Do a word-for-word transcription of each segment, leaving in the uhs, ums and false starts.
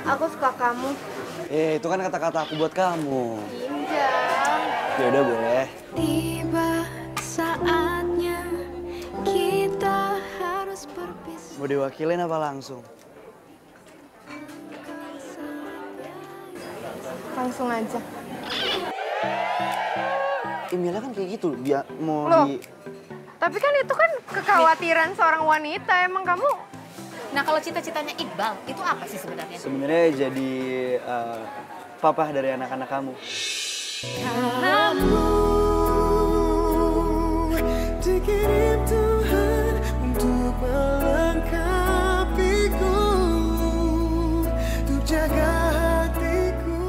Aku suka kamu. Eh, itu kan kata-kata aku buat kamu. Injang. Ya udah boleh. Tiba saatnya kita harus berpisah. Mau diwakilin apa langsung? Langsung aja. Emailnya kan kayak gitu, dia mau Loh. di... Tapi kan itu kan kekhawatiran seorang wanita. Emang kamu... Nah kalau cita-citanya Iqbal, itu apa sih sebenarnya? Sebenarnya jadi uh, papa dari anak-anak kamu. Kamu dikirim Tuhan untuk melengkapiku, untuk jaga hatiku.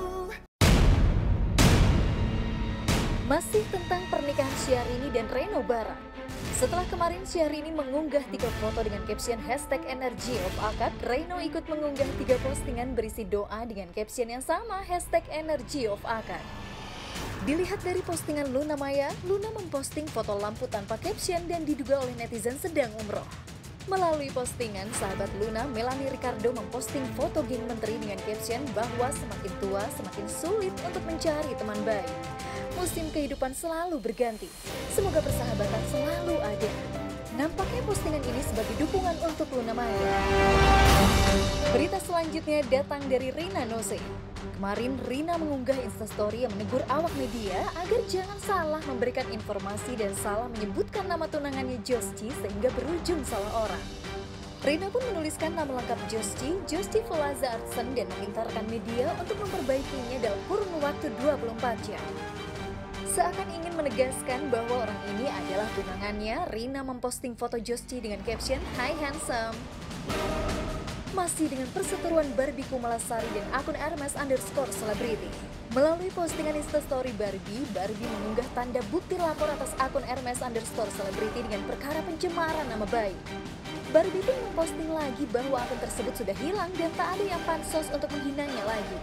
Masih tentang pernikahan Syahrini dan Reno Bara. Setelah kemarin Syahrini mengunggah tiga foto dengan caption hashtag Energy of Akad, Reno ikut mengunggah tiga postingan berisi doa dengan caption yang sama hashtag Energy of Akad. Dilihat dari postingan Luna Maya, Luna memposting foto lampu tanpa caption dan diduga oleh netizen sedang umroh. Melalui postingan, sahabat Luna, Melanie Ricardo memposting foto geng menteri dengan caption bahwa semakin tua semakin sulit untuk mencari teman baik. Musim kehidupan selalu berganti, semoga persahabatan selalu ada. Nampaknya postingan ini sebagai dukungan untuk Luna Maya. Berita selanjutnya datang dari Rina Nose. Kemarin Rina mengunggah instastory yang menegur awak media agar jangan salah memberikan informasi dan salah menyebutkan nama tunangannya Josci sehingga berujung salah orang. Rina pun menuliskan nama lengkap Josci, Josci Folaza Artsen, dan memintakan media untuk memperbaikinya dalam kurun waktu dua puluh empat jam. Seakan ingin menegaskan bahwa orang ini adalah tunangannya, Rina memposting foto Josci dengan caption Hi Handsome. Masih dengan perseteruan Barbie Kumalasari dan akun Hermes underscore celebrity. Melalui postingan instastory Barbie, Barbie mengunggah tanda bukti lapor atas akun Hermes underscore celebrity dengan perkara pencemaran nama baik. Barbie pun memposting lagi bahwa akun tersebut sudah hilang dan tak ada yang pansos untuk menghinanya lagi.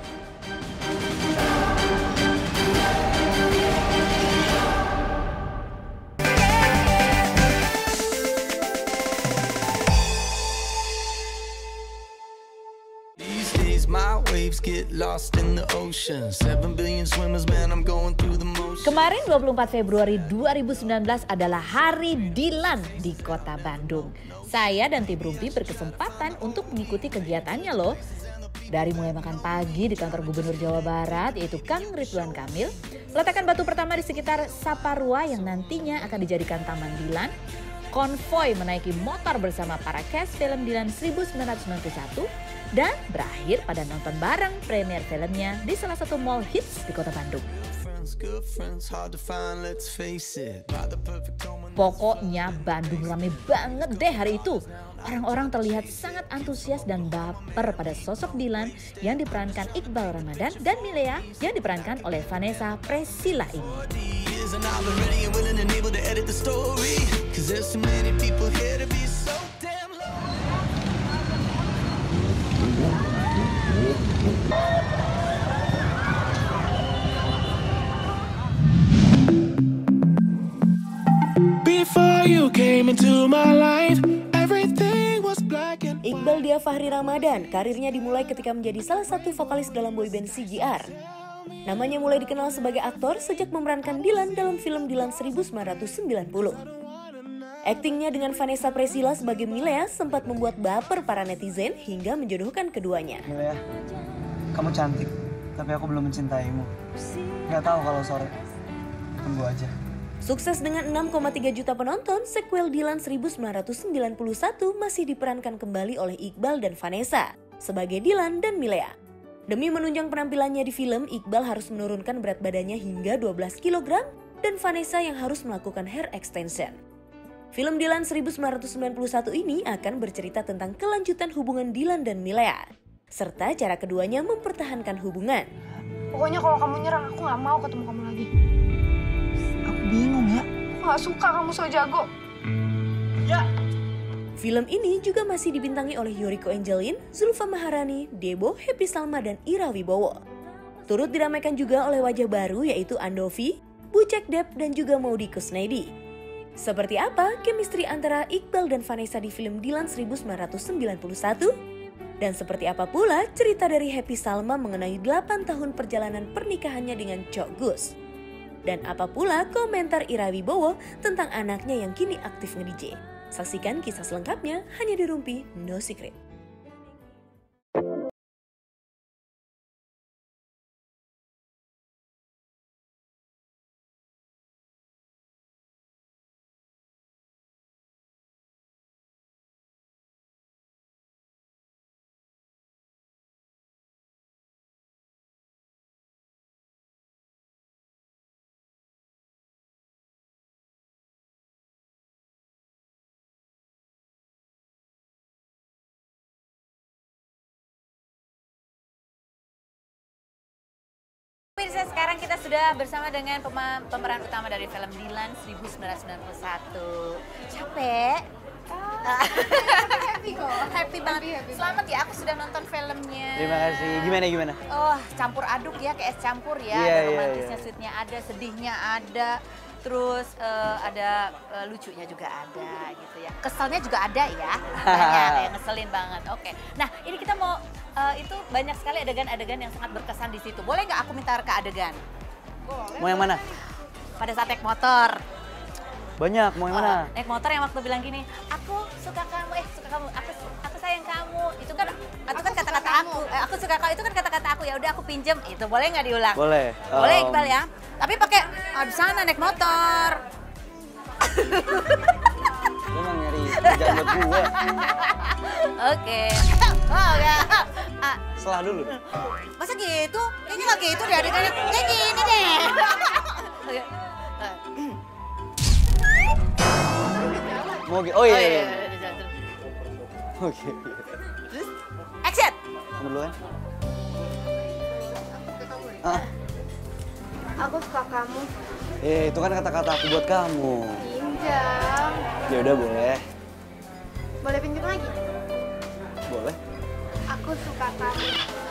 Kemarin dua puluh empat Februari dua ribu sembilan belas adalah Hari Dilan di Kota Bandung. Saya dan tim Rumpi berkesempatan untuk mengikuti kegiatannya loh. Dari mulai makan pagi di kantor Gubernur Jawa Barat yaitu Kang Ridwan Kamil, peletakan batu pertama di sekitar Saparua yang nantinya akan dijadikan Taman Dilan, konvoy menaiki motor bersama para cast film Dilan seribu sembilan ratus sembilan puluh satu, dan berakhir pada nonton bareng premier filmnya di salah satu mall hits di Kota Bandung. Pokoknya Bandung rame banget deh hari itu. Orang-orang terlihat sangat antusias dan baper pada sosok Dilan yang diperankan Iqbal Ramadan dan Milea yang diperankan oleh Vanessa Priscilla ini. Iqbal Diafahri Ramadan, karirnya dimulai ketika menjadi salah satu vokalis dalam boyband C G R. Namanya mulai dikenal sebagai aktor sejak memerankan Dilan dalam film Dilan seribu sembilan ratus sembilan puluh. Aktingnya dengan Vanessa Priscilla sebagai Milea sempat membuat baper para netizen hingga menjodohkan keduanya. Milea, kamu cantik, tapi aku belum mencintaimu. Gak tahu kalau sore. Tunggu aja. Sukses dengan enam koma tiga juta penonton, sequel Dilan seribu sembilan ratus sembilan puluh satu masih diperankan kembali oleh Iqbal dan Vanessa sebagai Dilan dan Milea. Demi menunjang penampilannya di film, Iqbal harus menurunkan berat badannya hingga dua belas kilogram dan Vanessa yang harus melakukan hair extension. Film Dilan seribu sembilan ratus sembilan puluh satu ini akan bercerita tentang kelanjutan hubungan Dilan dan Milea, serta cara keduanya mempertahankan hubungan. Pokoknya kalau kamu nyerang, aku nggak mau ketemu kamu lagi. Aku bingung ya. Aku nggak suka kamu so jago. Ya. Film ini juga masih dibintangi oleh Yoriko Angelin, Zulfa Maharani, Debo, Happy Salma, dan Ira Wibowo. Turut diramaikan juga oleh wajah baru yaitu Andovi, Bucek Dep, dan juga Maudy Kusnaidi. Seperti apa chemistry antara Iqbal dan Vanessa di film Dilan seribu sembilan ratus sembilan puluh satu? Dan seperti apa pula cerita dari Happy Salma mengenai delapan tahun perjalanan pernikahannya dengan Cok Gus. Dan apa pula komentar Ira Wibowo tentang anaknya yang kini aktif nge-D J. Saksikan kisah selengkapnya hanya di Rumpi No Secret. Pemirsa, sekarang kita sudah bersama dengan pema- pemeran utama dari film Dilan seribu sembilan ratus sembilan puluh satu. Capek? Happy kok. Happy banget. Happy, happy. Selamat ya, aku sudah nonton filmnya. Terima kasih. Gimana gimana? Oh, campur aduk ya, kayak es campur ya. Iya, Ada iya, romantisnya, iya. sweetnya ada, sedihnya ada. Terus eh, ada eh, lucunya juga ada gitu ya. Keselnya juga ada ya. Banyak yang ngeselin banget. Oke. Nah, ini kita mau eh, itu banyak sekali adegan-adegan yang sangat berkesan di situ. Boleh nggak aku minta ke adegan? Mau yang mana? Pada saat naik motor. Banyak, mau yang mana? Oh, naik motor yang waktu bilang gini, aku suka kamu, eh suka kamu, aku aku sayang kamu. Itu kan itu kan kata-kata aku. Eh, aku suka kamu itu kan kata-kata aku. Ya udah aku pinjem. Itu boleh nggak diulang? Boleh. Boleh Um, Iqbal ya. Tapi pakai oh, di sana naik motor. Lu emang nyari kerjaan buat gue. Oke. Oh ya. Ah, Setelah dulu. masa gitu? Kayaknya nggak gitu deh adegannya. Kayak gini deh. Oke. Eh, Mau gitu? Oh iya. Oh iya, iya. iya. iya, iya, iya. Oke. Terus action. Kamu dulu ya. Ah, Aku suka kamu. eh itu kan kata-kata aku buat kamu. Pinjam. Ya udah boleh. Boleh pinjam lagi? Boleh. Aku suka kamu.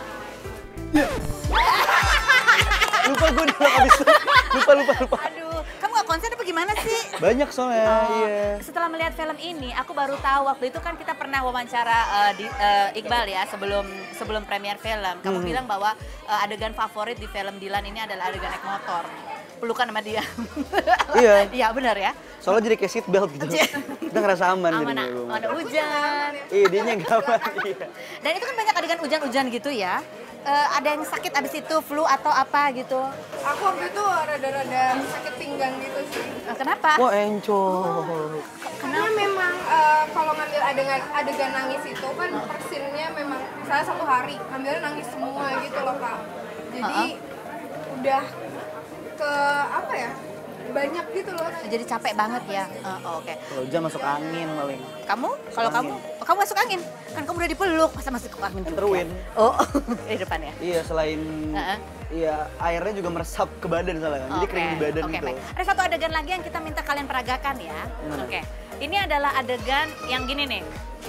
Lupa gue udah habis. Lupa lupa lupa. Aduh, kamu nggak konsen apa gimana sih? Banyak soalnya, Oh, iya. Setelah melihat film ini, aku baru tahu waktu itu kan kita pernah wawancara uh, di, uh, Iqbal ya sebelum sebelum premier film. Kamu Hmm. bilang bahwa uh, adegan favorit di film Dilan ini adalah adegan naik motor. Pelukan sama dia. Iya. Iya benar ya. Soalnya jadi kayak seat belt gitu. Kita ngerasa aman Aman, jadinya, gua. ada hujan. Iya, dia nggak aman. Iya. Dan itu kan banyak adegan hujan-hujan gitu ya. Uh, ada yang sakit abis itu flu atau apa gitu. Aku waktu itu rada-rada sakit pinggang gitu sih. Uh, kenapa? Wah, encok. Karena memang eh, kalau ngambil adegan adegan nangis itu kan persinnya memang misalnya satu hari ngambilnya nangis semua gitu loh Kak. Jadi udah ke apa ya? Banyak gitu loh. Jadi capek banget ya. Uh, oh, Oke. Kalau hujan masuk angin paling. Kamu? Kalau kamu? Oh, kamu masuk angin? Kan kamu udah dipeluk, masa masuk ke angin juga? Enterwin. Oh, di depan ya? Iya, selain Heeh. iya airnya juga meresap ke badan soalnya. Jadi Oke. kering di badan Oke, gitu. baik. Ada satu adegan lagi yang kita minta kalian peragakan ya. Gimana? Oke. Ini adalah adegan yang gini nih.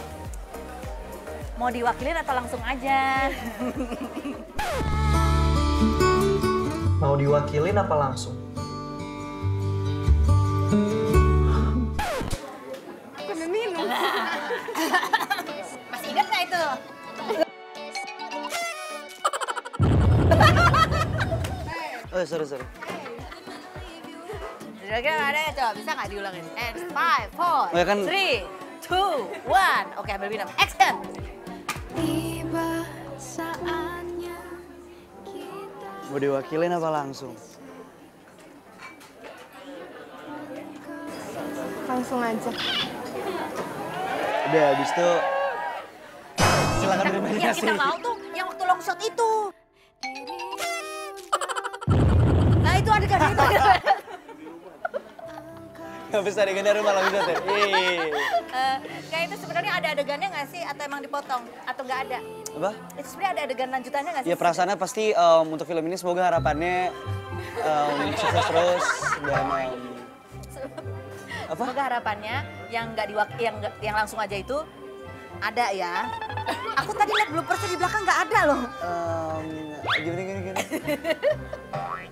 Mau diwakilin atau langsung aja? Mau diwakilin apa langsung? Aku udah minum. Masih ingat nggak itu? Oh, sorry, sorry. Kira-kira ada ya, coba bisa nggak diulangin? And five, four, Oh, ya kan- three, two, one. Oke, ambil minum. Action! Tiba saatnya kita Mau diwakilin apa langsung? Langsung aja. Udah, habis itu silakan Yang berimajinasi. kita mau tuh yang waktu long shot itu. Nah itu adegan itu. Gak bisa adegan rumah langsung ya. Ih. Eh, kayak itu sebenarnya ada adegannya nggak sih atau emang dipotong atau nggak ada? Apa? Itu sebenarnya ada adegan lanjutannya nggak sih? Ya perasaannya pasti em, untuk film ini semoga harapannya em, sukses terus dan em, apa? Semoga harapannya yang nggak diwak yang nggak- yang langsung aja itu ada ya. Aku tadi lihat bloopersnya di belakang nggak ada loh. Em, gimana gimana gimana?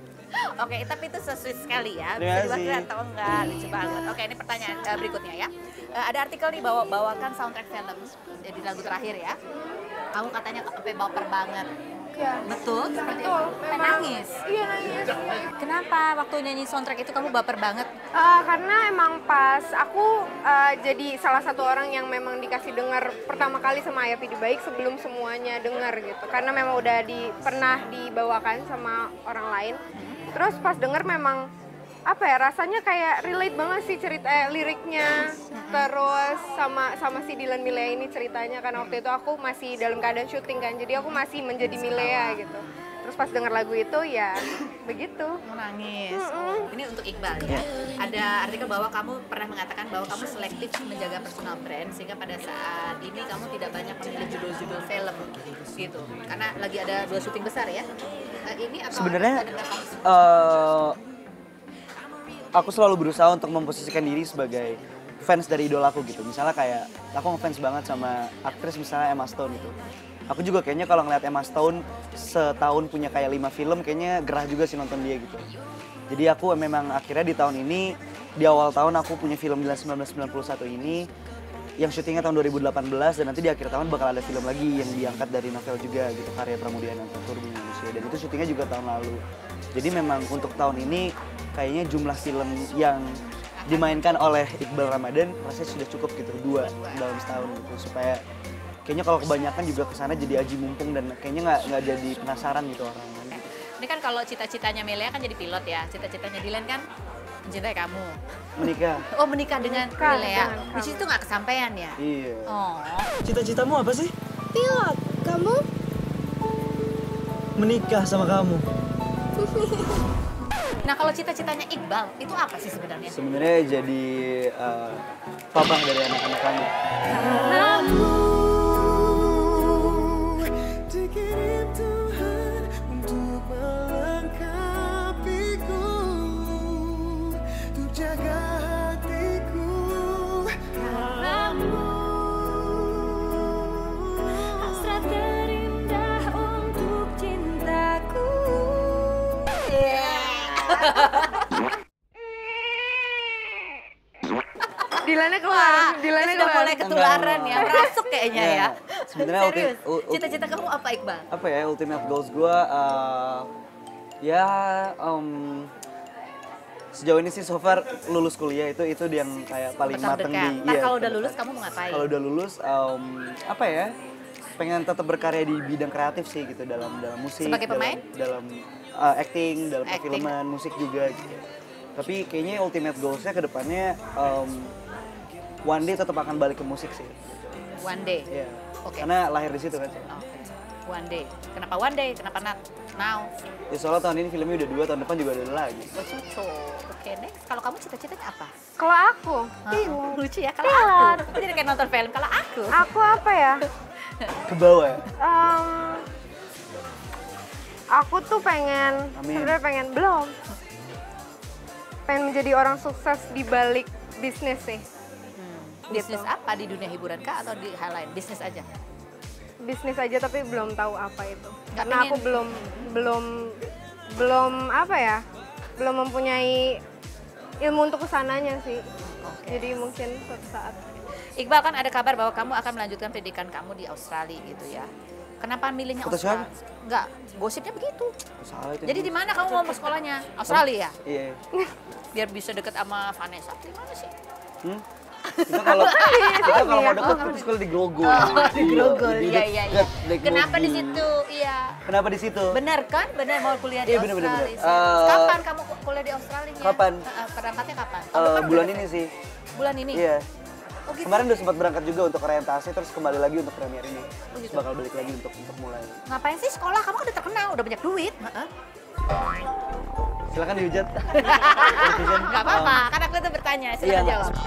Oke, tapi itu so-sweet sekali ya. Terima Bisa kasih. dibuat atau enggak, lucu banget. Oke, ini pertanyaan eh, berikutnya ya. Eh, ada artikel nih bawa bawakan soundtrack film jadi lagu terakhir ya. Kamu katanya sampai baper banget. Ya. Betul, seperti Betul, itu. Sampai memang. nangis. Iya nangis. Kenapa waktu nyanyi soundtrack itu kamu baper banget? Eh, karena emang pas aku eh, jadi salah satu orang yang memang dikasih dengar pertama kali sama Ayah Pidi Baik sebelum semuanya dengar gitu. Karena memang udah di pernah dibawakan sama orang lain. Terus pas denger memang apa ya rasanya kayak relate banget sih cerita eh, liriknya, terus sama sama si Dylan Milea ini ceritanya karena waktu itu aku masih dalam keadaan syuting kan, jadi aku masih menjadi Milea gitu. Terus pas denger lagu itu ya begitu. Nangis. Oh, ini untuk Iqbal ya. Ada artikel bahwa kamu pernah mengatakan bahwa kamu selektif menjaga personal brand sehingga pada saat ini kamu tidak banyak memilih judul-judul film gitu. Karena lagi ada dua syuting besar ya. Eh, ini atau Sebenarnya ada berapa? eh, aku selalu berusaha untuk memposisikan diri sebagai fans dari idolaku gitu. Misalnya kayak aku ngefans banget sama aktris misalnya Emma Stone gitu. Aku juga kayaknya kalau ngeliat Emma Stone setahun punya kayak lima film kayaknya gerah juga sih nonton dia gitu. Jadi aku memang akhirnya di tahun ini, di awal tahun aku punya film Dylan sembilan belas sembilan puluh satu ini yang syutingnya tahun dua ribu delapan belas dan nanti di akhir tahun bakal ada film lagi yang diangkat dari novel juga gitu, karya Pramudia Anantatur Bumi Manusia, dan itu syutingnya juga tahun lalu. Jadi memang untuk tahun ini kayaknya jumlah film yang dimainkan oleh Iqbal Ramadan rasanya sudah cukup gitu, dua dalam setahun gitu, supaya kayaknya kalau kebanyakan juga kesana jadi aji mumpung dan kayaknya nggak nggak jadi penasaran gitu orang. Ini kan kalau cita-citanya Milea kan jadi pilot ya. Cita-citanya Dylan kan mencintai kamu. Menikah. Oh, menikah dengan Menikah Milea. dengan Which itu nggak kesampaian ya? Iya. Oh. Cita-citamu apa sih? Pilot, kamu? Menikah sama kamu. Nah, kalau cita-citanya Iqbal itu apa sih sebenarnya? Sebenarnya jadi uh, papa dari anak-anak kamu. Dikirim Tuhan untuk melengkapiku, untuk jaga hatiku. Kamu hasrat terindah untuk cintaku. Dilannya keluar, Dilannya Sudah keluar. mulai ketularan ya, merasuk kayaknya ya. Sebenarnya ulti- Serius, u- u- cita-cita kamu apa Iqbal? apa ya ultimate goals gue uh, ya um, sejauh ini sih so far lulus kuliah itu itu yang kayak paling mateng Terdekat. di Ntar iya, kalau udah terdekat. lulus kamu mau ngapain? Kalau udah lulus um, apa ya pengen tetap berkarya di bidang kreatif sih gitu, dalam dalam musik, Sebagai pemain? dalam, dalam uh, acting, dalam Acting. perfilman, musik juga gitu. Tapi kayaknya ultimate goals-nya ke depannya um, one day tetap akan balik ke musik sih. One day. Iya. Oke. Karena lahir di situ kan. Oh, one day. Kenapa one day? Kenapa not now? Ya soalnya tahun ini filmnya udah dua, tahun depan juga udah ada lagi. Oh, cucu. Oke, next. Kalau kamu cita-citanya apa? Kalau aku, Oh, lucu ya kalau Pilot. aku. Aku jadi kayak nonton film. Kalau aku. aku apa ya? Ke bawah ya. Em, aku tuh pengen, Amin. sebenarnya pengen belum, pengen menjadi orang sukses di balik bisnis sih. Bisnis apa di dunia hiburan kah atau di hal lain? Bisnis aja. Bisnis aja tapi belum tahu apa itu. Nggak Karena aku pengen- belum belum belum apa ya? Belum mempunyai ilmu untuk kesananya sih. Jadi mungkin suatu saat. Iqbal, kan ada kabar bahwa kamu akan melanjutkan pendidikan kamu di Australia gitu ya. Kenapa milihnya Kata Australia? siapa? Enggak, gosipnya begitu. Salah itu. Jadi di mana kamu mau sekolahnya? Australia ya? Iya. Biar bisa deket sama Vanessa. Di mana sih? Hmm? Kita kalau kita kalau mau deket kan sekolah di Grogol. Oh, di Grogol. Di Iya, dek- iya, iya. dek- dek Kenapa di mobil. situ? Iya. Kenapa di situ? Benar kan? Benar mau kuliah di Iya, benar, benar, Australia. benar. Serius. Eh, kapan kamu kuliah di Australia? kapan? Eh, Berangkatnya kapan? Tahun Eh, depan bulan udah ini deket? sih. Bulan ini? Iya. Oh, gitu. Kemarin udah sempat berangkat juga untuk orientasi, terus kembali lagi untuk premier ini. Oh, Terus gitu. bakal balik lagi untuk untuk mulai. Ngapain sih sekolah? Kamu kan udah terkenal, udah banyak duit. Heeh. Silakan dihujat. Gak apa-apa, kan aku tuh bertanya. Iya, Silakan nggak. jawab.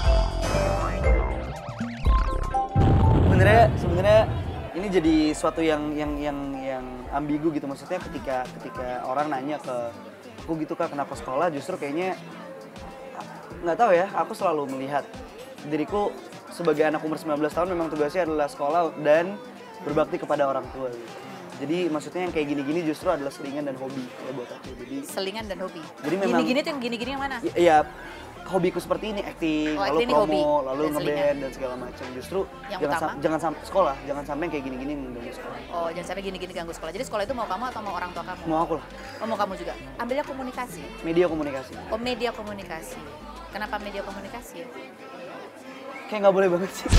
Sebenarnya sebenarnya ini jadi suatu yang yang yang yang ambigu gitu, maksudnya ketika ketika orang nanya ke aku gitu Kak, kenapa sekolah, justru kayaknya nggak tahu ya, aku selalu melihat diriku sebagai anak umur sembilan belas tahun memang tugasnya adalah sekolah dan berbakti kepada orang tua gitu. Jadi maksudnya yang kayak gini-gini justru adalah selingan dan hobi ya buat aku. Jadi Selingan dan hobi. Jadi memang- Gini-gini tuh yang gini-gini yang mana? ya, ya hobiku seperti ini, acting, Oh, lalu acting ini promo, hobi lalu dan ngeband selingan. dan segala macam. Justru Yang jangan utama? sam- jangan sampai sekolah, jangan sampai yang kayak gini-gini mengganggu sekolah. Oh, jangan sampai gini-gini ganggu sekolah. Jadi sekolah itu mau kamu atau mau orang tua kamu? Mau aku lah, Oh, mau kamu juga. Ambilnya komunikasi. media komunikasi. Oh, media komunikasi. Kenapa media komunikasi? Kayak nggak boleh banget sih.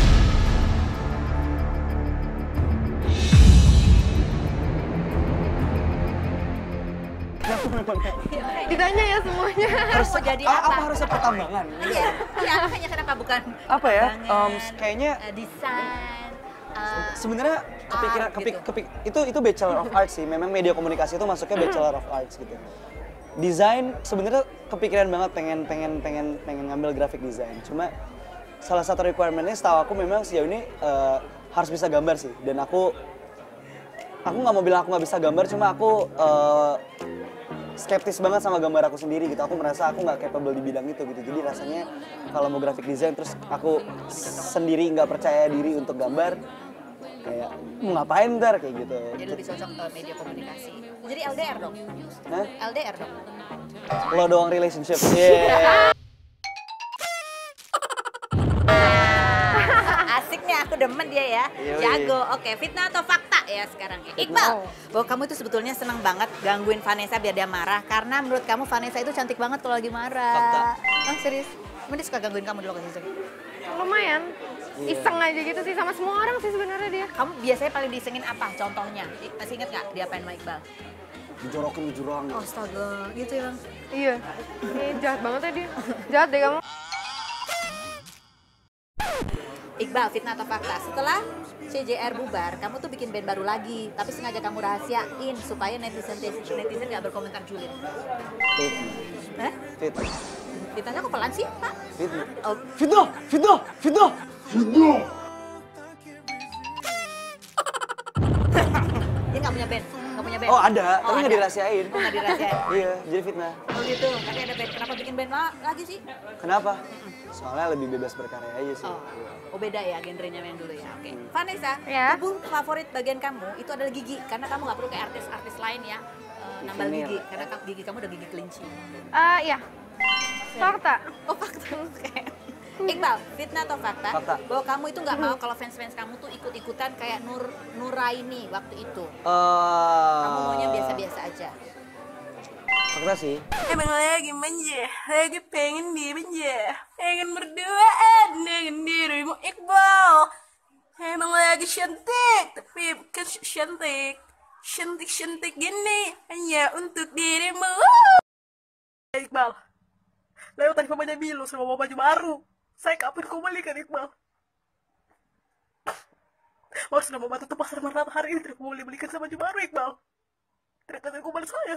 Ditanya ya semuanya. Harus mau jadi Ah, apa? apa harusnya pertambangan? Iya, iya, makanya kenapa bukan Apa ya? pertambangan, Em, kayaknya eh, desain, eh, sebenarnya kepikiran Art kepik, gitu. kepik itu itu Bachelor of Arts sih. Memang media komunikasi itu masuknya Bachelor of Arts gitu. Desain sebenarnya kepikiran banget pengen pengen pengen pengen ngambil graphic design. Cuma salah satu requirement-nya setahu aku memang sejauh ini eh, harus bisa gambar sih. Dan aku aku nggak mau bilang aku nggak bisa gambar, cuma aku eh, skeptis banget sama gambar aku sendiri gitu. Aku merasa aku nggak capable di bidang itu gitu. Jadi rasanya kalau mau graphic design terus aku sendiri nggak percaya diri untuk gambar, kayak mau ngapain ntar kayak gitu. jadi lebih cocok ke media komunikasi. Jadi L D R dong? Hah? L D R dong? Lo doang relationship. Yeah. Asik nih, aku demen dia ya. Yoi. Jago. Oke, fitnah atau fakta ya sekarang ya. Iqbal, bahwa kamu itu sebetulnya senang banget gangguin Vanessa biar dia marah. Karena menurut kamu Vanessa itu cantik banget kalau lagi marah. Fakta. Oh serius? Emang dia suka gangguin kamu di lokasi? Lumayan. Iseng aja gitu sih sama semua orang sih sebenarnya dia. Kamu biasanya paling disengin apa contohnya? I- Masih inget nggak dia apain sama Iqbal? Dijorokin ke jurang. Astaga, gitu ya bang? Iya. Ini jahat banget ya dia. Jahat deh kamu. Iqbal, fitnah atau fakta? Setelah C J R bubar, kamu tuh bikin band baru lagi, tapi sengaja kamu rahasiain supaya netizen netizen nggak berkomentar julid. Fitnah. Hah? Fitnah. Ditanya kok pelan sih, Pak? Fitnah. Oh, Fitnah. Fitnah. Fitnah. dia nggak punya band, nggak punya band. Oh ada, Oh, tapi nggak ada. dirahasiain. Oh, nggak dirahasiain. Iya, jadi fitnah. Oh gitu, tapi ada band. Kenapa bikin band la- lagi sih? Kenapa? Soalnya lebih bebas berkarya aja sih. Oh, oh beda ya genrenya yang dulu ya. Oke. Vanessa, Ya. tubuh favorit bagian kamu itu adalah gigi, karena kamu nggak perlu kayak artis-artis lain ya eh, nambal Bikinnya. gigi, karena ka- gigi kamu udah gigi kelinci. Eh iya. Fakta. Oh fakta. Oke. Iqbal, fitnah atau fakta? Fakta. Bahwa kamu itu nggak mau kalau fans-fans kamu tuh ikut-ikutan kayak Nur Nuraini waktu itu. Eh, Kamu maunya biasa-biasa aja. Fakta sih. Emang lagi manja, lagi pengen dimanja, pengen berduaan dengan dirimu Iqbal. Emang lagi cantik, tapi bukan cantik, cantik-cantik gini hanya untuk dirimu. Iqbal, lewat tadi mamanya Milo sama bawa baju baru. Saya kapan kau balikan Iqbal? Harus nama batu tuh pasar Marta hari ini tidak boleh belikan sama baju baru Iqbal. Tidak kata kau balik saya.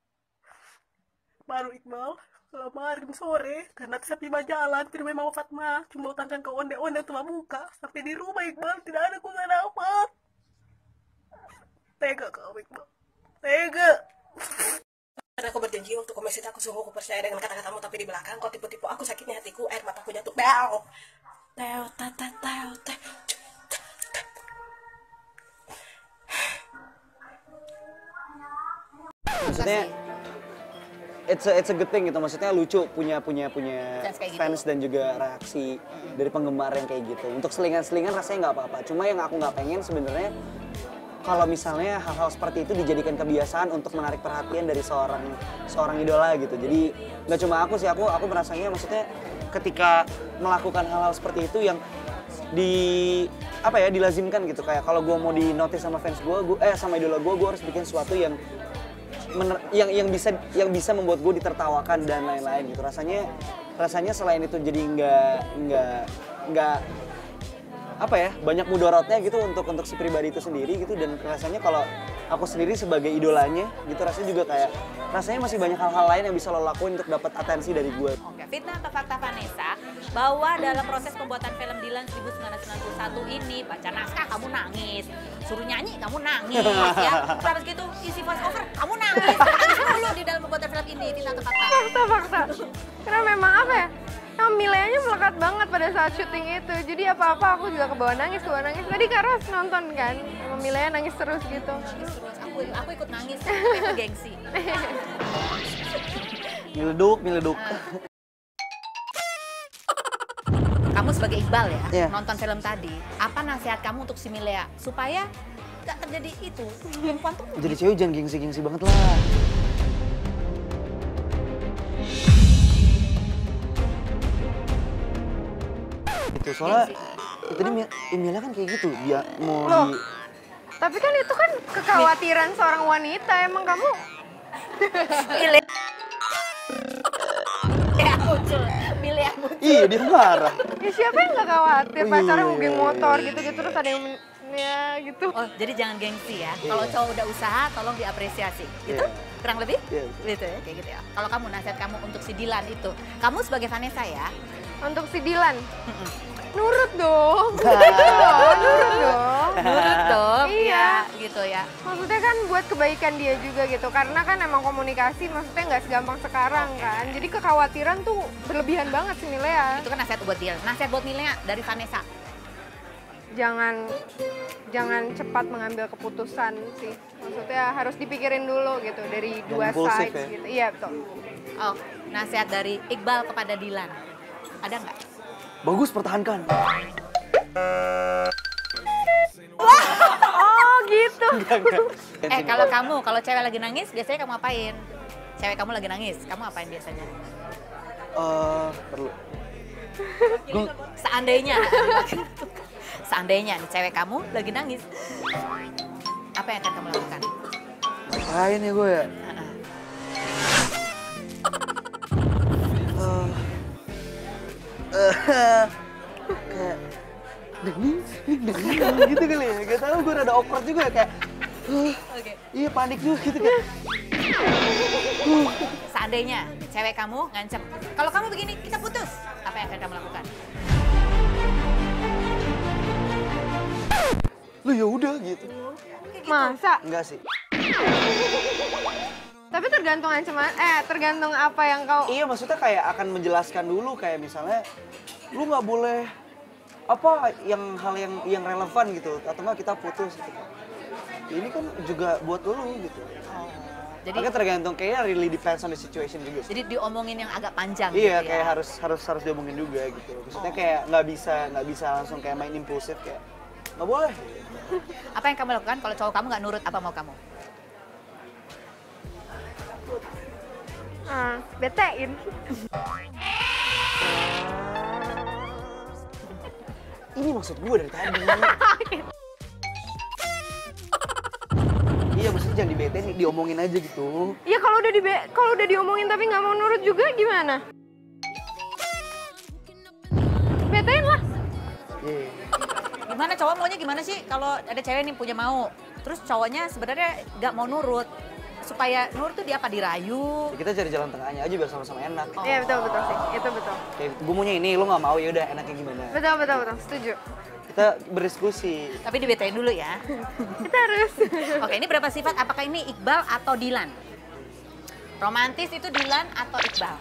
Baru Iqbal, kemarin sore, karena saya tiba jalan, tidak memang Fatma, cuma utangkan ke onde-onde tua muka, sampai di rumah Iqbal, tidak ada kuasa dapat. Tega kau Iqbal, tega. Karena aku berjanji untuk komisi aku sungguh aku percaya dengan kata-katamu, tapi di belakang kau tipu-tipu aku, sakitnya hatiku, air mataku jatuh, bel. Teo, teo, teo, teo. Maksudnya it's a, it's a good thing gitu. Maksudnya lucu punya punya punya Fans kayak gitu. fans dan juga reaksi dari penggemar yang kayak gitu. Untuk selingan-selingan rasanya nggak apa-apa. Cuma yang aku nggak pengen sebenarnya kalau misalnya hal-hal seperti itu dijadikan kebiasaan untuk menarik perhatian dari seorang seorang idola gitu. Jadi nggak cuma aku sih, aku aku merasanya maksudnya ketika melakukan hal-hal seperti itu yang di apa ya dilazimkan gitu, kayak kalau gue mau di notice sama fans gue, gue eh sama idola gue, gue harus bikin sesuatu yang mener, yang yang bisa yang bisa membuat gue ditertawakan dan lain-lain gitu. Rasanya rasanya selain itu jadi nggak nggak nggak apa ya banyak mudorotnya gitu untuk untuk si pribadi itu sendiri gitu. Dan rasanya kalau aku sendiri sebagai idolanya gitu rasanya juga kayak rasanya masih banyak hal-hal lain yang bisa lo lakuin untuk dapat atensi dari gue. Oke, fitnah atau fakta Vanessa bahwa dalam proses pembuatan film Dilan seribu sembilan ratus sembilan puluh satu ini baca naskah kamu nangis, suruh nyanyi kamu nangis ya, terus gitu isi voice over kamu nangis, nangis dulu di dalam pembuatan film ini, fitnah atau fakta? Fakta, fakta. Karena memang apa ya? Yang sama Mileanya melekat banget pada saat syuting itu. Jadi apa-apa aku juga kebawa nangis, kebawa nangis. Tadi Kak Ros nonton kan, sama Milea nangis terus gitu. Nangis terus. Aku aku ikut nangis, tapi itu gengsi. Mileduk, mileduk. Kamu sebagai Iqbal ya, Iya. nonton film tadi, apa nasihat kamu untuk si Milea supaya nggak terjadi itu? Perempuan tuh Jadi cewek jangan gengsi-gengsi banget lah. Itu soalnya itu tadi Mi- Emilia kan kayak gitu, dia mau Loh. di Tapi kan itu kan kekhawatiran seorang wanita. Emang kamu Milea. Milea muncul, Milea muncul. Iya, dia marah. ya siapa yang nggak khawatir Oh, iya, pacarnya iya, mau geng iya, motor iya. gitu-gitu terus ada yang men- ya gitu. Oh, jadi jangan gengsi ya. Iya. Kalau cowok udah usaha, tolong diapresiasi. Gitu? Iya. Kurang lebih? Iya. Gitu ya, kayak gitu ya. Kalau kamu nasihat kamu untuk si Dilan itu, kamu sebagai Vanessa ya, Untuk si Dilan, mm-mm. nurut dong. Gitu loh, nurut dong. nurut dong, Iya. ya, gitu ya. Maksudnya kan buat kebaikan dia juga gitu, karena kan emang komunikasi maksudnya nggak segampang sekarang kan. Jadi kekhawatiran tuh berlebihan banget sih Milea. Itu kan nasihat buat dia. Nasihat buat Milea dari Vanessa. Jangan jangan cepat mengambil keputusan sih. Maksudnya harus dipikirin dulu gitu dari dua impulsif sides ya? gitu. Iya betul. Oh, nasihat dari Iqbal kepada Dilan. Ada nggak? Bagus, pertahankan. Oh gitu. Enggak, enggak. Eh, kalau kamu, kalau cewek lagi nangis, biasanya kamu apain? Cewek kamu lagi nangis, kamu apain biasanya? Eh, perlu. Gua- Seandainya, seandainya nih cewek kamu lagi nangis, apa yang akan kamu lakukan? Ngapain ya gue ya? Heeh. Eh, eh, kayak denging, denging gitu kali ya. Gak tau, gue rada awkward juga kayak. eh, Oke. Iya, panik juga gitu kan. Seandainya cewek kamu ngancem, kalau kamu begini kita putus, apa yang akan kamu lakukan? Lu ya udah gitu. Masa? Enggak sih. Tapi tergantung ancaman, eh tergantung apa yang kau. Iya, maksudnya kayak akan menjelaskan dulu kayak misalnya lu nggak boleh apa yang hal yang yang relevan gitu atau enggak kita putus gitu. Ini kan juga buat lu gitu. Oh, jadi Makanya tergantung kayaknya really depends on the situation juga sih. jadi diomongin yang agak panjang. Iya, gitu ya. kayak harus harus harus diomongin juga gitu. Maksudnya kayak nggak bisa nggak bisa langsung kayak main impulsif kayak nggak boleh. Apa yang kamu lakukan kalau cowok kamu nggak nurut apa mau kamu? Ah, betein. Ini maksud gue dari tadi. Iya, maksudnya jangan dibetain, diomongin aja gitu. Iya kalau udah di kalau udah diomongin tapi nggak mau nurut juga gimana? Betein lah. Iya. Gimana cowok maunya gimana sih kalau ada cewek nih punya mau, terus cowoknya sebenarnya nggak mau nurut, supaya nurut tuh dia apa dirayu? Ya, kita cari jalan tengahnya aja biar sama-sama enak. Iya betul betul sih, itu betul. Kayak gue maunya ini, lo nggak mau ya udah enaknya gimana? Betul betul betul, setuju. Kita berdiskusi. Tapi dibetain dulu ya. Kita harus. Oke, ini berapa sifat? Apakah ini Iqbal atau Dilan? Romantis itu Dilan atau Iqbal?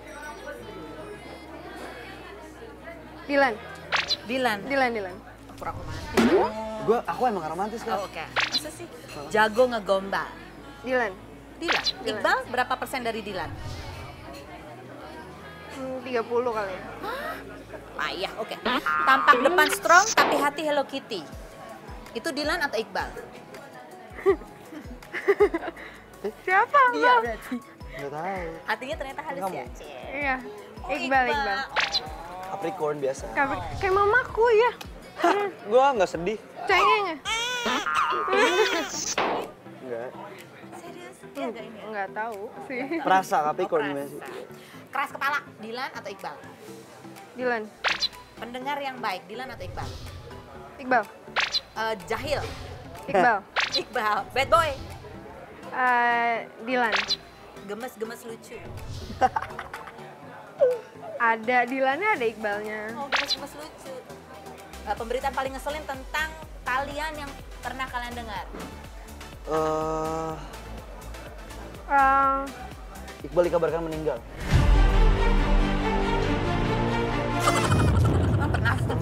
Dilan, Dilan. Dilan, Dilan. Kurang romantis. Gue, aku emang gak romantis kan? Oh, oke. Masa sih? Jago ngegombal. Dilan. Dilan. Dilan. Iqbal berapa persen dari Dilan? Hmm, tiga puluh kali ya. Payah, oke. Tampak depan strong tapi hati Hello Kitty. Itu Dilan atau Iqbal? Siapa? Dia Lo? berarti. Gak tahu. Hatinya ternyata halus Kamu. ya. Iya. Oh, Iqbal, Iqbal. Capricorn biasa. Kayak, kayak mamaku ya. Gue nggak sedih. Cengeng. Enggak. Serius? Dia agak ini ya? Nggak tahu sih. Perasa Oh, Capricorn keras. gimana sih? Keras kepala, Dilan atau Iqbal? Dilan. Pendengar yang baik, Dilan atau Iqbal? Iqbal. Eh, jahil, Iqbal. Iqbal. Bad boy, Eh, Dilan. gemes-gemes lucu. Ada Dilannya, ada Iqbalnya. Oh, gemes-gemes lucu. Eh, pemberitaan paling ngeselin tentang kalian yang pernah kalian dengar. Eh, Eh, Iqbal dikabarkan meninggal.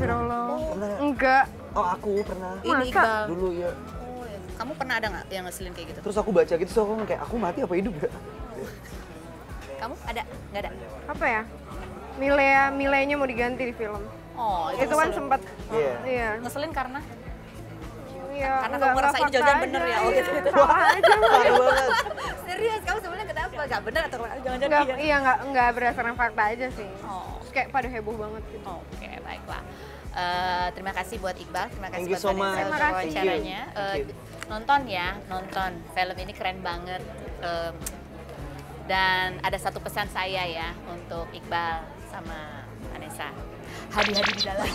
Astagfirullah. Pernah. Enggak. Oh aku pernah. Ini Masa? Iqbal. Dulu ya. Oh, ya. Kamu pernah ada nggak yang ngeselin kayak gitu? Terus aku baca gitu, so aku kayak aku mati apa hidup ya? Kamu ada? Nggak ada? Apa ya? Milea, Milenya mau diganti di film. Oh, itu, Itu kan ngeselin. sempat Iya. iya. Ngeselin karena? Iya, Karena enggak- kamu merasa enggak ini jawaban fakta bener aja, ya? Oh, iya, gitu, gitu. salah aja. Parah banget. Serius, kamu sebenarnya kenapa? Nggak benar atau jangan-jangan Enggak, iya? iya enggak enggak berdasarkan fakta aja sih. Oh, Terus kayak pada heboh banget gitu. oke, baiklah. Eh, terima kasih buat Iqbal, terima kasih Thank you buat so Vanessa much. untuk Terima kasih. wawancaranya. Thank Eh, you. nonton ya, nonton. Film ini keren banget. Em, dan ada satu pesan saya ya untuk Iqbal sama Vanessa. Hadi-hadi di dalam.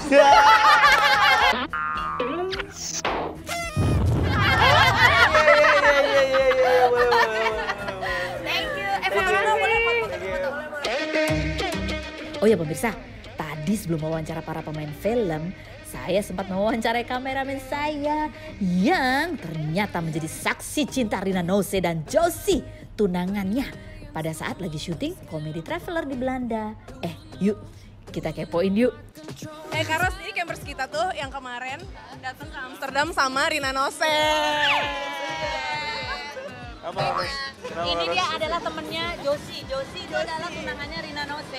Iya iya iya iya iya boleh boleh boleh. Thank you. Eh, foto dulu, boleh foto, foto, boleh. Oh ya pemirsa, tadi sebelum wawancara para pemain film, saya sempat mewawancarai kameramen saya yang ternyata menjadi saksi cinta Rina Nose dan Josie, tunangannya pada saat lagi syuting komedi Traveler di Belanda. Eh yuk kita kepoin yuk. Eh Karos, ini campers kita tuh yang kemarin datang ke Amsterdam sama Rina Nose. Apa harus? Kenapa Ini harus? dia adalah temennya Josie. Josie itu adalah tunangannya Rina Nose.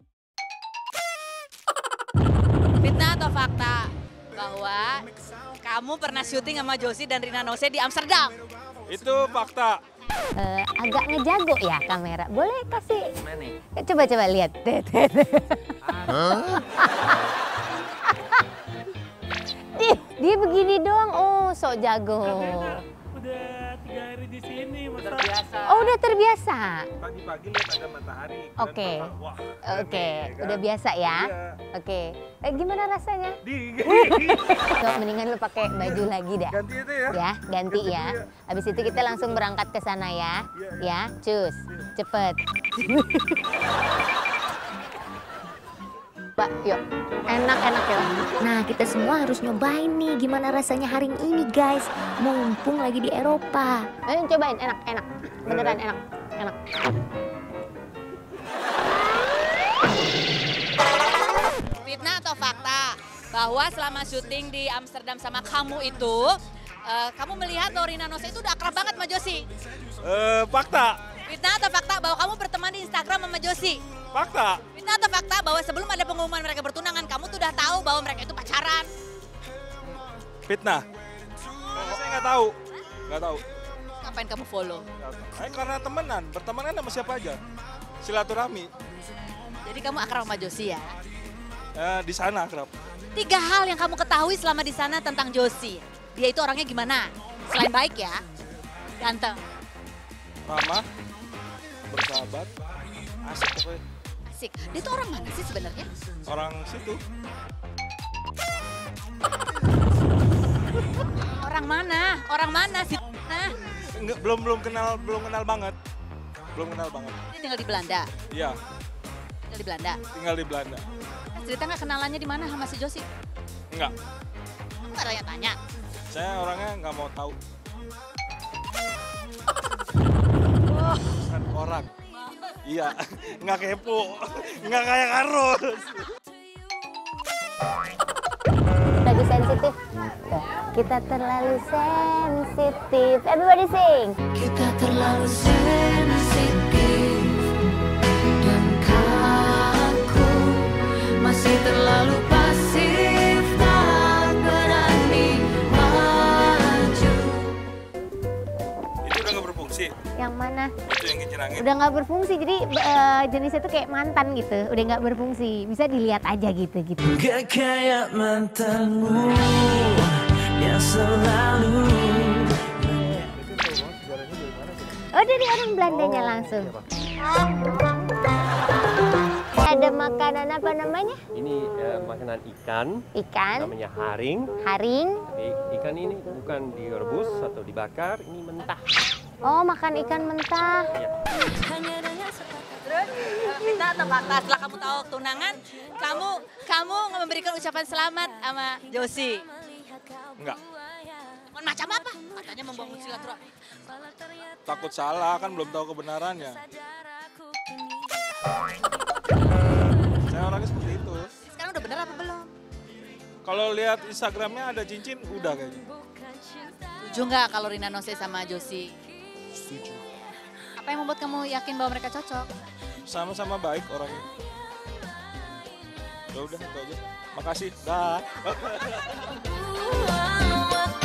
Fitnah atau fakta bahwa kamu pernah syuting sama Josie dan Rina Nose di Amsterdam? Itu fakta. Eh, agak ngejago ya kamera. Boleh kasih? Coba-coba lihat. Dia, dia begini doang. Oh, sok jago. Udah tiga hari di sini, masa Oh, udah terbiasa. pagi-pagi lihat ada matahari. Oke. Dan wah, Oke, ya kan? udah biasa ya. Iya. Oke. Eh, gimana rasanya? Di So, mendingan lu pakai baju lagi dah. ganti itu ya. Ya, ganti Ganti ya. dulu ya. Habis itu kita langsung berangkat ke sana ya. Ya, cus. Cepet. Mbak, yuk. Enak-enak ya. Nah, kita semua harus nyobain nih gimana rasanya hari ini, guys. Mumpung lagi di Eropa. Ayo cobain, enak-enak. Beneran enak. Enak. Fitnah atau fakta bahwa selama syuting di Amsterdam sama kamu itu, eh, kamu melihat bahwa Rina Nose itu udah akrab banget sama Josie? Eh, fakta. Fitnah atau fakta bahwa kamu berteman di Instagram sama Josie? Fakta. Fitnah atau fakta bahwa sebelum ada pengumuman mereka bertunangan, kamu tuh udah tahu bahwa mereka itu pacaran? Fitnah. Saya nggak tahu. Nggak tahu. Ngapain kamu follow? Eh, karena temenan, bertemanan sama siapa aja. Silaturahmi. Jadi kamu akrab sama Josie ya? Eh, di sana akrab. Tiga hal yang kamu ketahui selama di sana tentang Josie. Dia itu orangnya gimana? Selain baik ya, ganteng, Ramah, bersahabat, asik pokoknya. asik. Dia tuh orang mana sih sebenarnya? Orang situ. Orang mana? Orang mana sih? Nah, Nggak, belum belum kenal belum kenal banget. Belum kenal banget. dia tinggal di Belanda. Iya, Tinggal di Belanda. tinggal di Belanda. Cerita nggak kenalannya di mana sama si Josie? Enggak. Kamu nggak tanya-tanya. Saya orangnya nggak mau tahu. Bukan orang. Iya, nggak kepo, nggak kayak Karus. Lagu sensitif. Tuh. Kita terlalu sensitif. Everybody sing. Kita terlalu sensitif dan kaku, masih terlalu pasif, tak berani maju. Itu udah nggak berfungsi. Yang mana? Itu yang kincir angin. Udah nggak berfungsi, jadi eh, jenisnya tuh kayak mantan gitu. Udah nggak berfungsi, bisa dilihat aja gitu gitu. Gak kayak mantanmu yang selalu. Oh, dari orang Belandanya langsung. Ada makanan apa namanya? Ini eh, makanan ikan, Ikan, namanya haring. haring. Jadi, ikan ini bukan direbus atau dibakar, ini mentah. Oh, makan ikan mentah. Ya. Terus, eh, fitnah atau fakta? Setelah kamu tahu tunangan, kamu kamu memberikan ucapan selamat sama Josie. Enggak. Mohon macam apa? Katanya membangun silaturahmi. Takut salah, kan belum tahu kebenarannya. Saya orangnya seperti itu. Sekarang udah bener apa belum? Kalau lihat Instagramnya ada cincin, udah kayaknya. Setuju nggak kalau Rina Nose sama Josie? Setuju. Apa yang membuat kamu yakin bahwa mereka cocok? Sama-sama baik orangnya. Ya udah itu aja. Makasih. Dah.